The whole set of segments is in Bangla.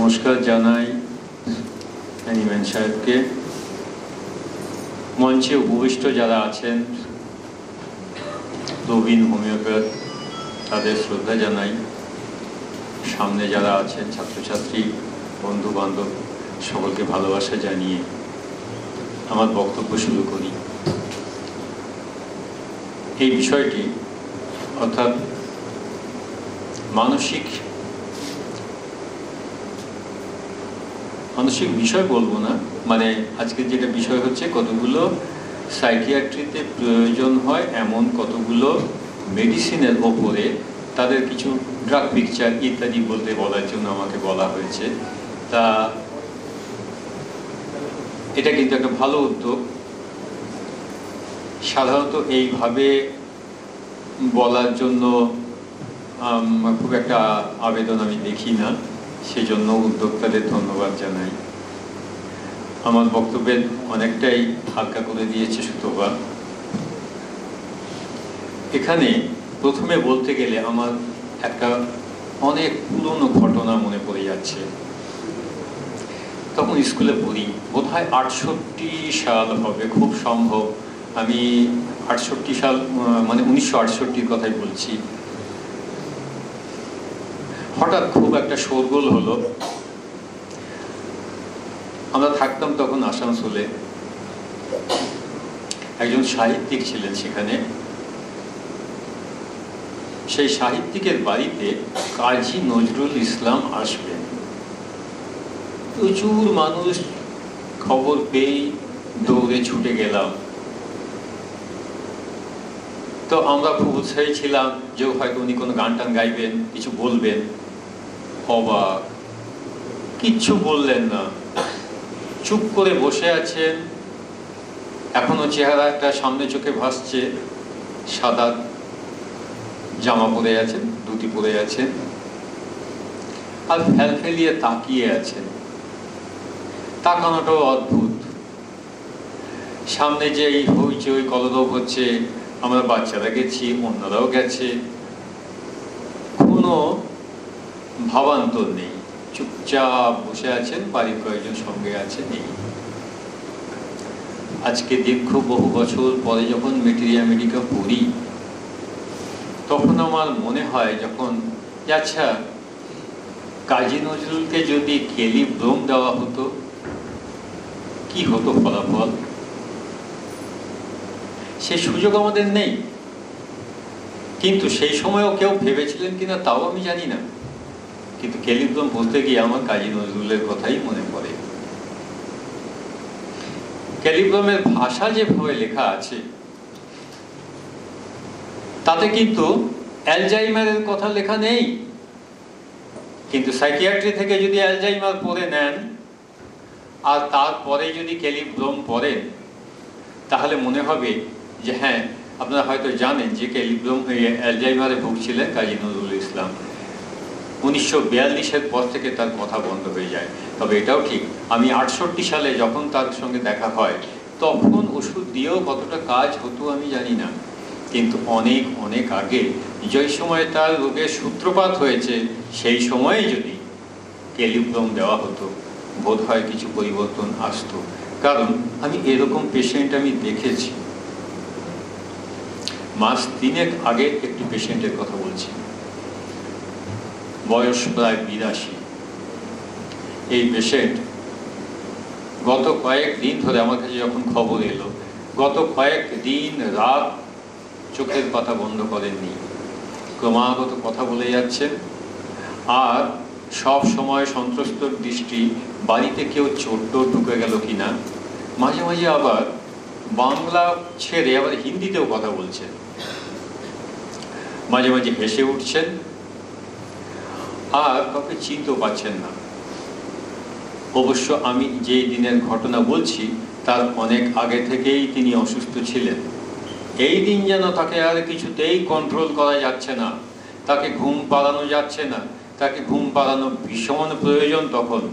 নমস্কার জানাই অ্যানিম্যান সাহেবকে, মঞ্চে উপবিষ্ট যারা আছেন প্রবীণ হোমিওপ্যাথ তাদের শ্রদ্ধা জানাই, সামনে যারা আছেন ছাত্রছাত্রী বন্ধু বান্ধব সকলকে ভালোবাসা জানিয়ে আমার বক্তব্য শুরু করি। এই বিষয়টি অর্থাৎ মানসিক বিষয় বলবো না, মানে আজকের যেটা বিষয় হচ্ছে কতগুলো সাইকিয়াট্রিতে প্রয়োজন হয় এমন কতগুলো মেডিসিনের ওপরে তাদের কিছু ড্রাগ পিকচার ইত্যাদি বলার জন্য আমাকে বলা হয়েছে। তা এটা কিন্তু একটা ভালো উদ্যোগ। সাধারণত এইভাবে বলার জন্য খুব একটা আবেদন আমি দেখি না, সেজন্য উদ্যোক্তাদের ধন্যবাদ জানাই। আমার বক্তব্যের অনেকটাই হালকা করে দিয়েছে সুতোবা। এখানে প্রথমে বলতে গেলে আমার একটা অনেক পুরনো ঘটনা মনে পড়ে যাচ্ছে। তখন স্কুলে পড়ি, বোধহয় 68 সাল হবে খুব সম্ভব। আমি 68 সাল মানে 1968-র কথাই বলছি। হঠাৎ খুব একটা শোরগোল হলো। আমরা থাকতাম তখন আসানসোলে, একজন সাহিত্যিক ছিলেন সেখানে। সেই সাহিত্যিকের বাড়িতে কাজী নজরুল ইসলাম আসবেন। প্রচুর মানুষ, খবর পেয়ে দৌড়ে ছুটে গেলাম। তো আমরা খুব উৎসাহী ছিলাম যে হয়তো উনি কোনো গান টান গাইবেন, কিছু বলবেন। অবাক, কিচ্ছু বললেন না, চুপ করে বসে আছেন। এখনো চেহারাটা সামনে চোখে ভাসছে, সাদা জামা পরে আছেন, ধুতি পরে আছেন, আর ফেলফেলিয়ে তাকিয়ে আছেন। তাকানোটাও অদ্ভুত। সামনে যে এই হইচই কলরব হচ্ছে, আমরা বাচ্চারা গেছি, অন্যরাও গেছে, কোনো ভাবান্তর নেই, চুপচাপ বসে আছেন। বাড়ির কয়েকজন সঙ্গে আছেন। এই আজকে দীর্ঘ বহু বছর পরে যখন মেটেরিয়া মেডিকা পড়ি, তখন আমার মনে হয় যখন আচ্ছা কাজী নজরুলকে যদি কেলি ব্রোম দেওয়া হতো কি হতো ফলাফল। সেই সুযোগ আমাদের নেই, কিন্তু সেই সময়ও কেউ ভেবেছিলেন কিনা তাও আমি জানি না। কিন্তু কেলিব্রম বলতে গিয়ে আমার কাজী নজরুলের কথাই মনে পড়ে। কেলিব্রমের ভাষা যেভাবে লেখা আছে তাতে কিন্তু অ্যালজাইমারের কথা লেখা নেই। কিন্তু সাইকিয়াট্রি থেকে যদি অ্যালজাইমার পড়ে নেন আর তারপরে যদি কেলিব্রম পড়েন, তাহলে মনে হবে যে হ্যাঁ, আপনারা হয়তো জানেন যে কেলিব্রম অ্যালজাইমারে ভুগছিলেন কাজী নজরুল ইসলাম। 1942-এর পর থেকে তার কথা বন্ধ হয়ে যায়। তবে এটাও ঠিক, আমি 68 সালে যখন তার সঙ্গে দেখা হয় তখন ওষুধ দিয়েও কতটা কাজ হতো আমি জানি না। কিন্তু অনেক অনেক আগে, যে সময় তার রোগের সূত্রপাত হয়েছে, সেই সময়ে যদি কেলিব্রম দেওয়া হতো বোধহয় কিছু পরিবর্তন আসতো। কারণ আমি এরকম পেশেন্ট আমি দেখেছি। মাস 3 আগে একটি পেশেন্টের কথা বলছি, বয়স প্রায় 82। এই পেশেন্ট গত কয়েকদিন ধরে আমার কাছে যখন খবর এলো, গত কয়েকদিন রাত চোখের পাতা বন্ধ করেননি, ক্রমাগত কথা বলে যাচ্ছেন। আর সব সময় সন্ত্রস্ত দৃষ্টি, বাড়িতে কেউ চোট ঢুকে গেল কিনা। মাঝে মাঝে আবার বাংলা ছেড়ে আবার হিন্দিতেও কথা বলছেন। মাঝে মাঝে হেসে উঠছেন, আর কাউকে চিনতেও পাচ্ছেন না। অবশ্য আমি যে দিনের ঘটনা বলছি তার অনেক আগে থেকেই তিনি অসুস্থ ছিলেন। এই দিন যেন তাকে আর কিছুতেই কন্ট্রোল করা যাচ্ছে না, তাকে ঘুম পাড়ানো যাচ্ছে না। তাকে ঘুম পাড়ানো ভীষণ প্রয়োজন। তখন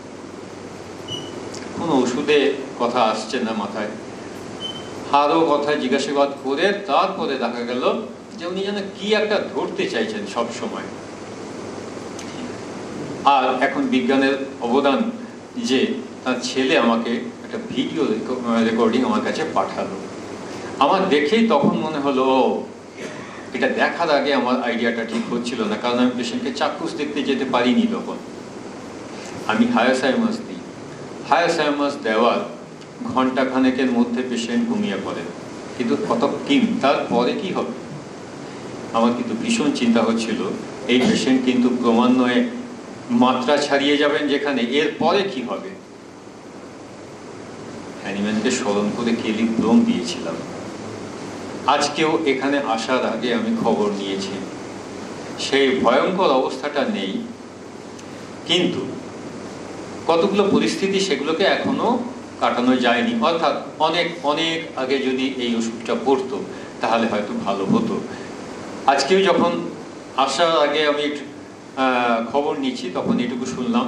কোনো ওষুধের কথা আসছে না মাথায়। আরও কথা জিজ্ঞাসাবাদ করে তারপরে দেখা গেল যে উনি যেন কি একটা ধরতে চাইছেন সব সময়। আর এখন বিজ্ঞানের অবদান যে তার ছেলে আমাকে একটা ভিডিও রেকর্ডিং আমার কাছে পাঠালো। আমার দেখেই তখন মনে হলো এটা দেখার আগে আমার আইডিয়াটা ঠিক হচ্ছিল না, কারণ আমি পেশেন্টকে চাক্ষুষ দেখতে যেতে পারিনি তখন। আমি হায়ার সাইমাস দিই, হায়ার সাইমাস দেওয়ার ঘণ্টাখানেকের মধ্যে পেশেন্ট ঘুমিয়ে পড়ে, কিন্তু কত কিম তারপরে কি হবে? আমার কিন্তু ভীষণ চিন্তা হচ্ছিল এই পেশেন্ট কিন্তু ক্রমান্বয়ে মাত্রা ছাড়িয়ে যাবেন যেখানে, এর পরে কি হবে? হ্যানিম্যানকে স্মরণ করে কেলি ব্লোম দিয়েছিলাম। আজকেও এখানে আসার আগে আমি খবর নিয়েছি, সেই ভয়ঙ্কর অবস্থাটা নেই, কিন্তু কতগুলো পরিস্থিতি সেগুলোকে এখনো কাটানো যায়নি। অর্থাৎ অনেক অনেক আগে যদি এই ওষুধটা পড়তো তাহলে হয়তো ভালো হতো। আজকেও যখন আসার আগে আমি খবর নিচ্ছি তখন এটুকু শুনলাম,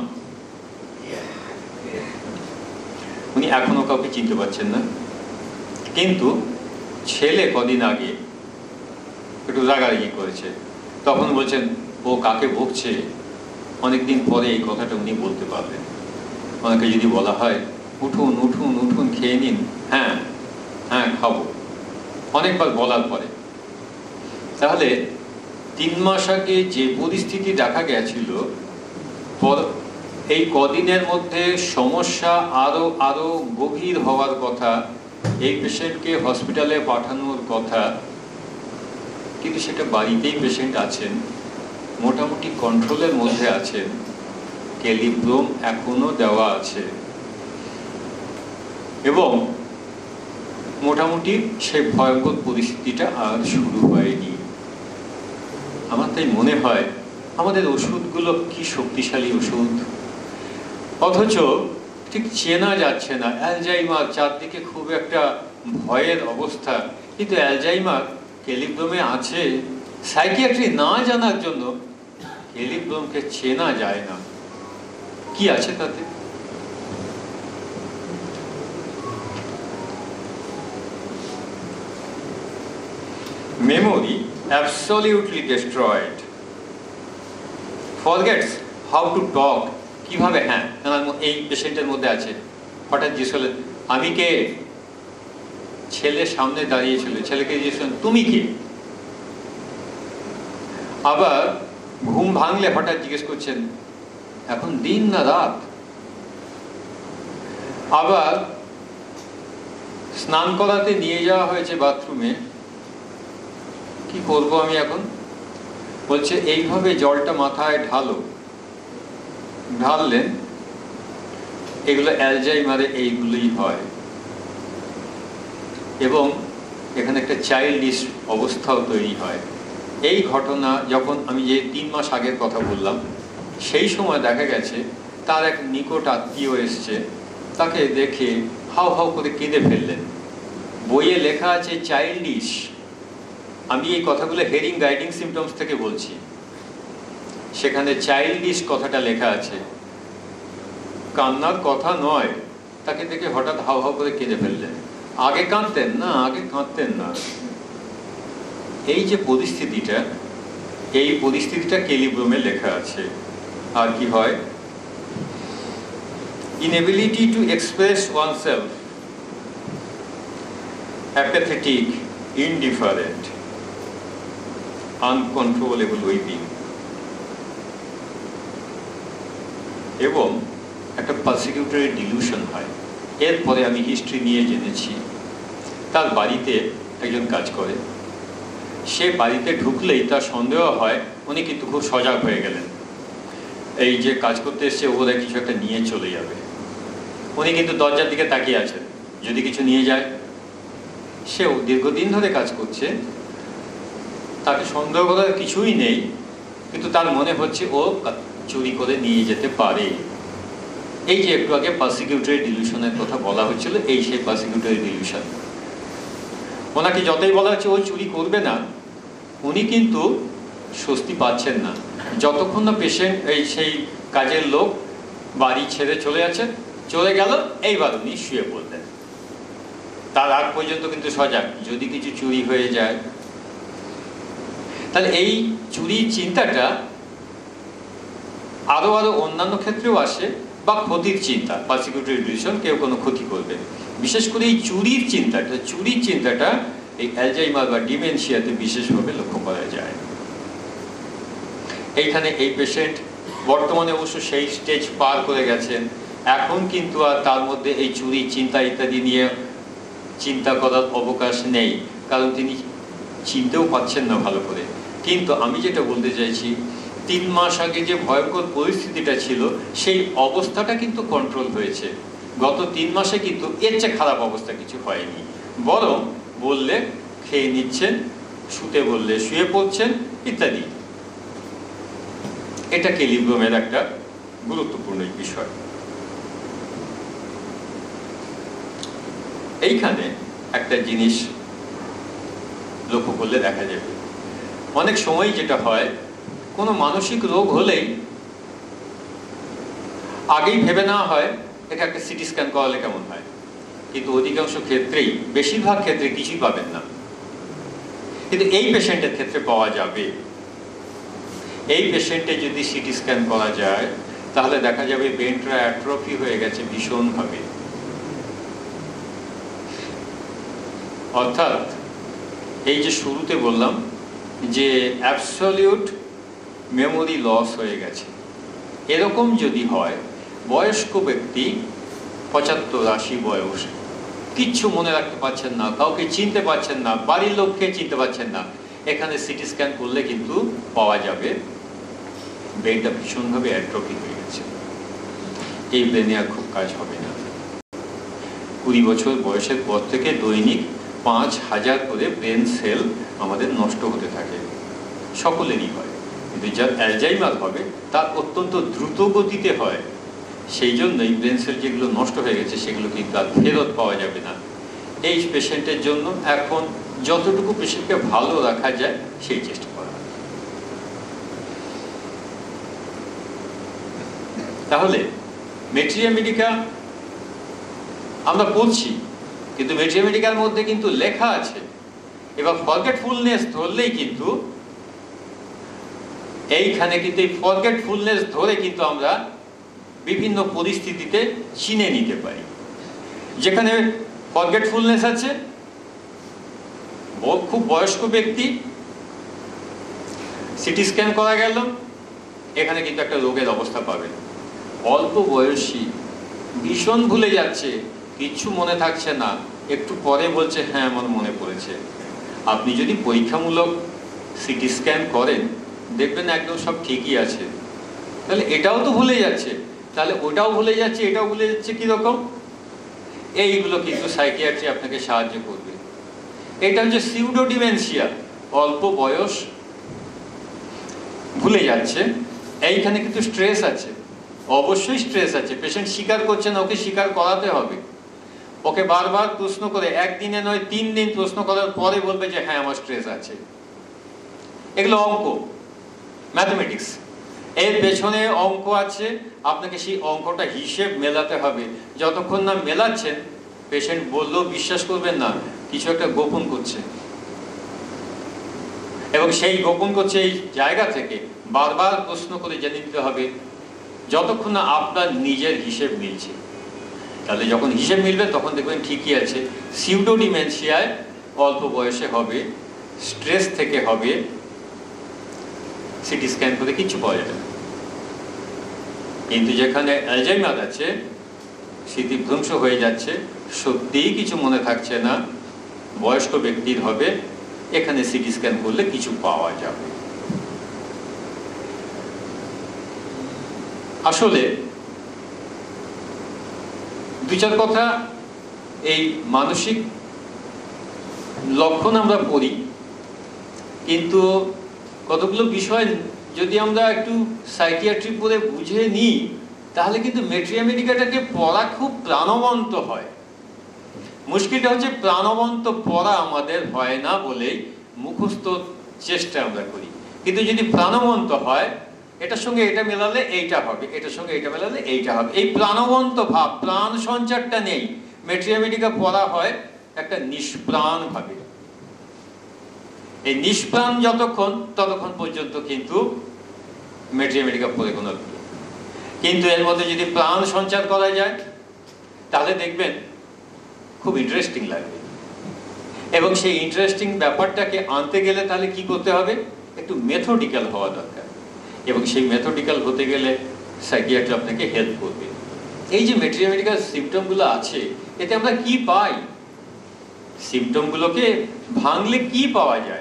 উনি এখনো কাউকে চিনতে পারছেন না, কিন্তু ছেলে কদিন আগে একটু রাগারাগি করেছে, তখন বলছেন ও কাকে বকছে, অনেকদিন পরে এই কথাটা উনি বলতে পারবেন। ওনাকে যদি বলা হয় উঠুন উঠুন উঠুন খেয়ে নিন, হ্যাঁ হ্যাঁ খাবো, অনেকবার বলার পরে, তাহলে 3 মাস আগে যে পরিস্থিতি দেখা গেছিল এই কদিনের মধ্যে সমস্যা আরো আরো গভীর হওয়ার কথা, এই পেশেন্টকে হসপিটালে পাঠানোর কথা, কিন্তু সেটা বাড়িতেই পেশেন্ট আছেন, মোটামুটি কন্ট্রোলের মধ্যে আছেন, ক্যালিব্রোম এখনো দেওয়া আছে এবং মোটামুটি সেই ভয়ঙ্কর পরিস্থিতিটা আর শুরু হয়নি। আমার তাই মনে হয় আমাদের ওষুধগুলো কি শক্তিশালী ওষুধ, অথচ ঠিক চেনা যাচ্ছে না। অ্যালজাইমার চারদিকে খুব একটা ভয়ের অবস্থা, কিন্তু অ্যালজাইমার ক্যালিব্রোমে আছে। সাইকিয়াট্রি না জানার জন্য ক্যালিব্রোমকে চেনা যায় না, কি আছে তাতে? Memory absolutely destroyed, forgets how to talk, কিভাবে হ্যাঁ এই পেশেন্টের মধ্যে আছে, হঠাৎ জিজ্ঞেস করলেন আমি কে, ছেলে সামনে দাঁড়িয়েছিল, ছেলেকে জিজ্ঞেস করলেন তুমি কে, আবার ঘুম ভাঙলে হঠাৎ জিজ্ঞেস করছেন এখন দিন না রাত, আবার স্নান করাতে নিয়ে যাওয়া হয়েছে বাথরুমে, কি করব আমি এখন, বলছে এইভাবে জলটা মাথায় ঢাললেন, এগুলো অ্যালজাইমারে এইগুলোই হয় এবং এখানে একটা চাইল্ডিশ অবস্থাও তৈরি হয়। এই ঘটনা যখন আমি যে 3 মাস আগের কথা বললাম, সেই সময় দেখা গেছে তার এক নিকট আত্মীয় এসছে, তাকে দেখে হাউ হাউ করে কেঁদে ফেললেন। বইয়ে লেখা আছে চাইল্ডিশ, আমি এই কথাগুলো হেরিং গাইডিং সিমটমস থেকে বলছি, সেখানে চাইল্ডিশ কথাটা লেখা আছে, কান্নার কথা নয়। তাকে দেখে হঠাৎ হাউ হাউ করে কেঁদে ফেললেন। আগে কাঁদতেন না। এই যে পরিস্থিতিটা, এই পরিস্থিতিটা ক্যালিব্রোমে লেখা আছে। আর কি হয়, inability to express oneself, apathetic, indifferent, uncontrollable weeping, এবং একটা পারসিকিউটরি ডিলিউশন হয়। এরপরে আমি হিস্ট্রি নিয়ে জেনেছি তার বাড়িতে একজন কাজ করে, সে বাড়িতে ঢুকলেই তার সন্দেহ হয় উনি কিন্তু খুব সজাগ হয়ে গেলেন, এই যে কাজ করতে এসছে ওরা কিছু একটা নিয়ে চলে যাবে। উনি কিন্তু দরজার দিকে তাকিয়ে আছেন, যদি কিছু নিয়ে যায়। সেও দীর্ঘদিন ধরে কাজ করছে, তাকে সন্দেহ করার কিছুই নেই, কিন্তু তার মনে হচ্ছে ও চুরি করে নিয়ে যেতে পারে। এই যে একটু আগে পারসিকিউটরি ডিলিউশনের কথা বলা হচ্ছিল, এই সেই পারসিকিউটরি ডিলিউশন। ওনাকে যতই বলা হচ্ছে ও চুরি করবে না, উনি কিন্তু স্বস্তি পাচ্ছেন না যতক্ষণ না পেশেন্ট সেই কাজের লোক বাড়ি ছেড়ে চলে গেল, এইবার উনি শুয়ে পড়লেন। তার আগ পর্যন্ত কিন্তু সজাগ, যদি কিছু চুরি হয়ে যায়। তাহলে এই চুরির চিন্তাটা আরো আরো অন্যান্য ক্ষেত্রেও আসে, বা ক্ষতির চিন্তা, পারসিকিউটরি ডিলুশন, কেউ কোনো ক্ষতি করবে। বিশেষ করে এই চুরির চিন্তাটা এই অ্যালজাইমার বা ডিমেনশিয়াতে বিশেষভাবে লক্ষ্য করা যায়। এইখানে এই পেশেন্ট বর্তমানে অবশ্য সেই স্টেজ পার করে গেছেন, এখন কিন্তু আর তার মধ্যে এই চুরি চিন্তা ইত্যাদি নিয়ে চিন্তা করার অবকাশ নেই, কারণ তিনি চিনতেও পাচ্ছেন না ভালো করে। কিন্তু আমি যেটা বলতে চাইছি, 3 মাস আগে যে ভয়ঙ্কর পরিস্থিতিটা ছিল, সেই অবস্থাটা কিন্তু কন্ট্রোল হয়েছে। গত 3 মাসে কিন্তু এর চেয়ে খারাপ অবস্থা কিছু হয়নি, বরং বললে খেয়ে নিচ্ছেন, শুতে বললে শুয়ে পড়ছেন ইত্যাদি। এটা কেলিব্রমের একটা গুরুত্বপূর্ণ বিষয়। এইখানে একটা জিনিস লক্ষ্য করলে দেখা যাবে, অনেক সময় যেটা হয়, কোনো মানসিক রোগ হলেই আগেই ভেবে নেওয়া হয় এটা একটা সিটি স্ক্যান করালে কেমন হয়, কিন্তু অধিকাংশ ক্ষেত্রেই, বেশিরভাগ ক্ষেত্রে কিছুই পাবেন না। কিন্তু এই পেশেন্টের ক্ষেত্রে পাওয়া যাবে। এই পেশেন্টে যদি সিটি স্ক্যান করা যায়, তাহলে দেখা যাবে ব্রেনটা অ্যাট্রফি হয়ে গেছে ভীষণভাবে। অর্থাৎ এই যে শুরুতে বললাম যে অ্যাবসলিউট মেমোরি লস হয়ে গেছে, এরকম যদি হয়, বয়স্ক ব্যক্তি 75-80 বয়স, কিচ্ছু মনে রাখতে পারছেন না, কাউকে চিনতে পারছেন না, বাড়ির লোককে চিনতে পারছেন না, এখানে সিটি স্ক্যান করলে কিন্তু পাওয়া যাবে ব্রেনটা ভীষণভাবে অ্যাট্রফি হয়ে গেছে। এই ব্রেনে আর খুব কাজ হবে না। 20 বছর বয়সের পর থেকে দৈনিক 5000 করে ব্রেন সেল আমাদের নষ্ট হতে থাকে, সকলেরই হয়। কিন্তু যার অ্যালজাইমার হবে তার অত্যন্ত দ্রুত গতিতে হয়, সেই জন্যই ব্রেন সেল যেগুলো নষ্ট হয়ে গেছে সেগুলো কিন্তু আর ফেরত পাওয়া যাবে না। এই পেশেন্টের জন্য এখন যতটুকু পেশেন্টকে ভালো রাখা যায় সেই চেষ্টা করা। তাহলে মেট্রিয়া মেডিকা আমরা পড়ছি, কিন্তু মেট্রিয়া মেডিকার মধ্যে কিন্তু লেখা আছে, এবার ফরগেটফুলনেস ধরলেই কিন্তু এইখানে কিন্তু এই ফরগেটফুলনেস ধরে কিন্তু আমরা বিভিন্ন পরিস্থিতিতে চিনে নিতে পারি। যেখানে ফরগেটফুলনেস আছে, খুব বয়স্ক ব্যক্তি, সিটি স্ক্যান করা গেল, এখানে কিন্তু একটা রোগের অবস্থা পাবেন। অল্প বয়সী, ভীষণ ভুলে যাচ্ছে, কিচ্ছু মনে থাকছে না, একটু পরে বলছে হ্যাঁ আমার মনে পড়েছে। আপনি যদি পরীক্ষামূলক সিটি স্ক্যান করেন, দেখবেন একদম সব ঠিকই আছে। তাহলে এটাও তো ভুলে যাচ্ছে, তাহলে ওটাও ভুলে যাচ্ছে, এটাও ভুলে যাচ্ছে, কিরকম? এইগুলো কিন্তু সাইকিয়াট্রি আপনাকে সাহায্য করবে। এটা হচ্ছে সিউডো ডিমেনশিয়া, অল্প বয়স, ভুলে যাচ্ছে। এইখানে কিন্তু স্ট্রেস আছে, অবশ্যই স্ট্রেস আছে। পেশেন্ট স্বীকার করছে না, ওকে স্বীকার করাতে হবে। ওকে বারবার প্রশ্ন করে, একদিনে নয় 3 দিন প্রশ্ন করার পরে বলবে যে হ্যাঁ আমার স্ট্রেস আছে। এগুলো অঙ্ক, ম্যাথমেটিক্স, এর পেছনে অঙ্ক আছে, আপনাকে সেই অঙ্কটা হিসেব মেলাতে হবে। যতক্ষণ না মেলাচ্ছেন, পেশেন্ট বললেও বিশ্বাস করবেন না, কিছু একটা গোপন করছে, এবং সেই গোপন করছে এই জায়গা থেকে বারবার প্রশ্ন করে জেনে নিতে হবে, যতক্ষণ না আপনার নিজের হিসেব মিলছে। তাহলে যখন হিসেব মিলবে তখন দেখবেন ঠিকই আছে। সিউডো ডিমেনশিয়ায় অল্প বয়সে হবে, স্ট্রেস থেকে হবে, সিটি স্ক্যান করে কিছু পাওয়া যাবে না। কিন্তু যেখানে অ্যালজাইমার আছে, স্মৃতিভ্রংশ হয়ে যাচ্ছে, সত্যিই কিছু মনে থাকছে না, বয়স্ক ব্যক্তির হবে, এখানে সিটি স্ক্যান করলে কিছু পাওয়া যাবে। আসলে 2-4 কথা এই মানসিক লক্ষণ আমরা পড়ি, কিন্তু কতগুলো বিষয় যদি আমরা একটু সাইকিয়াট্রি পড়ে বুঝে নিই, তাহলে কিন্তু মেট্রিয়া মেডিকাটাকে পড়া খুব প্রাণবন্ত হয়। মুশকিলটা হচ্ছে প্রাণবন্ত পড়া আমাদের হয় না বলেই মুখস্থ চেষ্টা আমরা করি। কিন্তু যদি প্রাণবন্ত হয়, এটার সঙ্গে এটা মেলালে এইটা হবে, এটার সঙ্গে এটা মেলালে এইটা হবে, এই প্রাণবন্ত ভাব, প্রাণ সঞ্চারটা নেই। মেট্রিয়া মেডিকা পড়া হয় একটা নিষ্প্রাণ ভাবে। এই নিষ্প্রাণ যতক্ষণ, ততক্ষণ পর্যন্ত কিন্তু মেট্রিয়া মেডিকা পড়ে কোনো কিন্তু এর মধ্যে যদি প্রাণ সঞ্চার করা যায় তাহলে দেখবেন খুব ইন্টারেস্টিং লাগবে। এবং সেই ইন্টারেস্টিং ব্যাপারটাকে আনতে গেলে তাহলে কি করতে হবে, একটু মেথডিক্যাল হওয়া দরকার। এবং সেই মেথডিক্যাল হতে গেলে সাইকিয়াট্রি আপনাকে হেল্প করবে। এই যে মেটেরিয়াল সিমটমগুলো আছে, এতে আমরা কি পাই, সিমটমগুলোকে ভাঙলে কি পাওয়া যায়?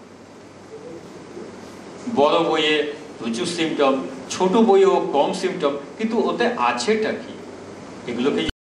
বড় বইয়ে প্রচুর সিমটম, ছোট বইয়েও কম সিমটম, কিন্তু ওতে আছেটা কি, এগুলোকে